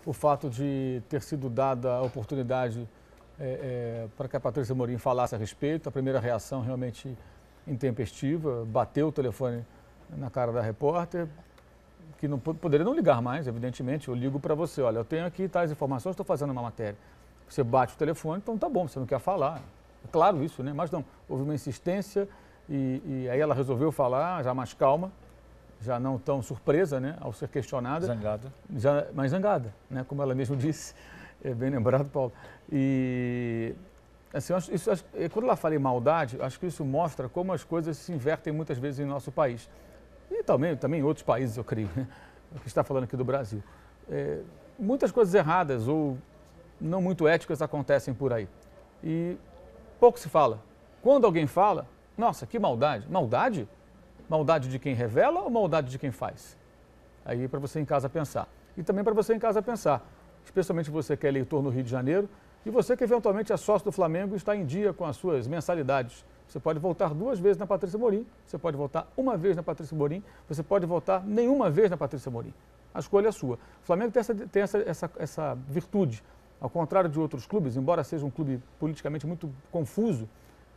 o fato de ter sido dada a oportunidade para que a Patrícia Amorim falasse a respeito. A primeira reação realmente intempestiva, bateu o telefone na cara da repórter, que não poderia não ligar mais, evidentemente. Eu ligo para você, olha, eu tenho aqui tais informações, estou fazendo uma matéria. Você bate o telefone, então tá bom, você não quer falar. É claro isso, né? Mas não, houve uma insistência e aí ela resolveu falar, já mais calma, já não tão surpresa, né, ao ser questionada. Zangada. Já mais zangada, né, como ela mesma disse, é bem lembrado, Paulo. E assim, quando ela fala em maldade, acho que isso mostra como as coisas se invertem muitas vezes em nosso país. E também em outros países, eu creio, né, o que está falando aqui do Brasil. Muitas coisas erradas ou não muito éticas acontecem por aí. E pouco se fala. Quando alguém fala, nossa, que maldade. Maldade? Maldade de quem revela ou maldade de quem faz? Aí para você em casa pensar. E também para você em casa pensar, especialmente você que é eleitor no Rio de Janeiro e você que eventualmente é sócio do Flamengo e está em dia com as suas mensalidades. Você pode votar 2 vezes na Patrícia Amorim, você pode votar 1 vez na Patrícia Amorim, você pode votar nenhuma vez na Patrícia Amorim. A escolha é sua. O Flamengo tem essa virtude, ao contrário de outros clubes, embora seja um clube politicamente muito confuso,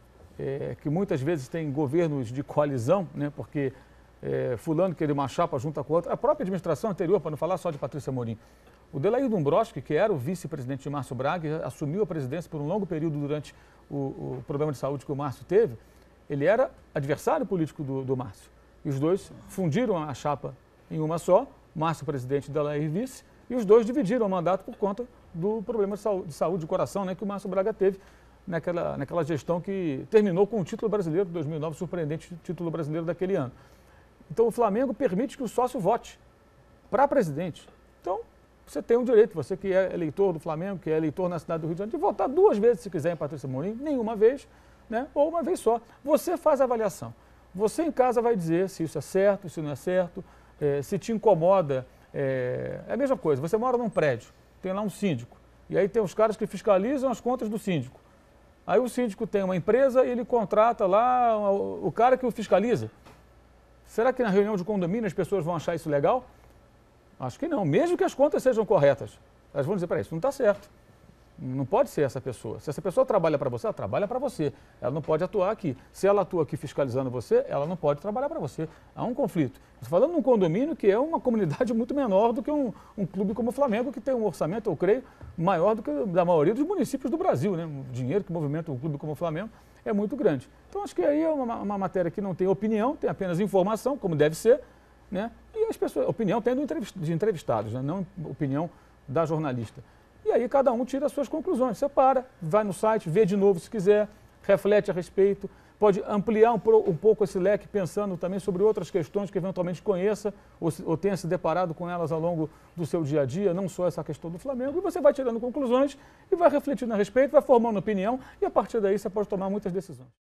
que muitas vezes tem governos de coalizão, né, porque fulano queria uma chapa junto com a outra. A própria administração anterior, para não falar só de Patrícia Amorim, o Delair Dombrowski, que era o vice-presidente de Márcio Braga, assumiu a presidência por um longo período durante o problema de saúde que o Márcio teve, ele era adversário político do Márcio. E os dois fundiram a chapa em uma só, Márcio presidente e Delair vice, e os dois dividiram o mandato por conta do problema de saúde de coração, né, que o Márcio Braga teve naquela gestão que terminou com o título brasileiro de 2009, surpreendente título brasileiro daquele ano. Então o Flamengo permite que o sócio vote para presidente. Então você tem o direito, você que é eleitor do Flamengo, que é eleitor na cidade do Rio de Janeiro, de votar 2 vezes se quiser em Patrícia Amorim, nenhuma vez, né, ou uma vez só. Você faz a avaliação. Você em casa vai dizer se isso é certo, se não é certo, se te incomoda. É a mesma coisa, você mora num prédio, tem lá um síndico, e aí tem os caras que fiscalizam as contas do síndico. Aí o síndico tem uma empresa e ele contrata lá o cara que o fiscaliza. Será que na reunião de condomínio as pessoas vão achar isso legal? Acho que não, mesmo que as contas sejam corretas. Elas vão dizer, peraí, isso não está certo. Não pode ser essa pessoa. Se essa pessoa trabalha para você, ela trabalha para você. Ela não pode atuar aqui. Se ela atua aqui fiscalizando você, ela não pode trabalhar para você. Há um conflito. Estou falando de um condomínio que é uma comunidade muito menor do que um clube como o Flamengo, que tem um orçamento, eu creio, maior do que da maioria dos municípios do Brasil, né? O dinheiro que movimenta um clube como o Flamengo é muito grande. Então, acho que aí é uma matéria que não tem opinião, tem apenas informação, como deve ser, né? E as pessoas, opinião tem de entrevistados, né? Não opinião da jornalista. E aí cada um tira as suas conclusões. Você vai no site, vê de novo se quiser, reflete a respeito, pode ampliar um pouco esse leque pensando também sobre outras questões que eventualmente conheça ou tenha se deparado com elas ao longo do seu dia a dia, não só essa questão do Flamengo, e você vai tirando conclusões e vai refletindo a respeito, vai formando opinião e a partir daí você pode tomar muitas decisões.